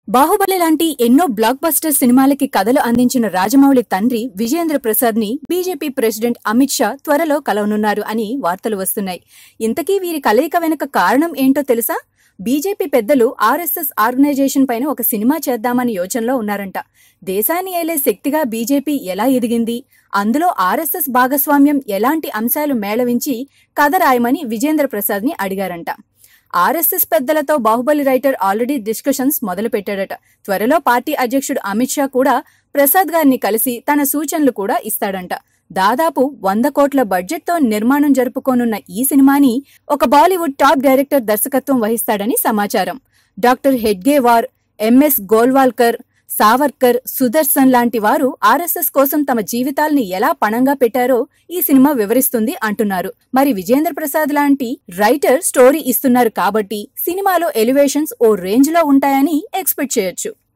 బాహుబలి లాంటి ఎన్నో block buster సినిమాలకి కథలు అందించిన రాజమౌళి తండ్రి విజేంద్ర ప్రసాద్ ని బీజేపీ ప్రెసిడెంట్ అమిత్ షా త్వరలో కలవనున్నారు అని వార్తలు వస్తున్నాయి. ఇంతకీ వీరి కలయిక వెనుక కారణం ఏంటో తెలుసా? బీజేపీ పెద్దలు ఆర్ఎస్ఎస్ ఆర్గనైజేషన్ పైన ఒక సినిమా చేద్దామని యోచనలో ఉన్నారంట. దేశాన్ని ఏలే శక్తిగా బీజేపీ ఎలా ఎదిగింది, అందులో ఆర్ఎస్ఎస్ భాగస్వామ్యం ఎలాంటి అంశాలు మేళవించి కథ రాయమని విజేంద్ర ప్రసాద్ ని అడిగారంట. ఆర్ఎస్ఎస్ పెద్దలతో బాహుబలి రైటర్ ఆల్రెడీ డిస్కషన్స్ మొదలు పెట్టాడట. త్వరలో పార్టీ అధ్యక్షుడు అమిత్ షా కూడా ప్రసాద్ గారిని కలిసి తన సూచనలు కూడా ఇస్తాడంట. దాదాపు 100 కోట్ల బడ్జెట్ తో నిర్మాణం జరుపుకోనున్న ఈ సినిమాని ఒక బాలీవుడ్ టాప్ డైరెక్టర్ దర్శకత్వం వహిస్తాడని సమాచారం. డాక్టర్ హెడ్గేవార్, ఎంఎస్ గోల్వాల్కర్, సావర్కర్, సుదర్శన్ లాంటి వారు ఆర్ఎస్ఎస్ కోసం తమ జీవితాల్ని ఎలా పణంగా పెట్టారో ఈ సినిమా వివరిస్తుంది అంటున్నారు. మరి విజేంద్ర ప్రసాద్ లాంటి రైటర్ స్టోరీ ఇస్తున్నారు కాబట్టి సినిమాలో ఎలివేషన్స్ ఓ రేంజ్ లో ఉంటాయని ఎక్స్పెక్ట్ చేయొచ్చు.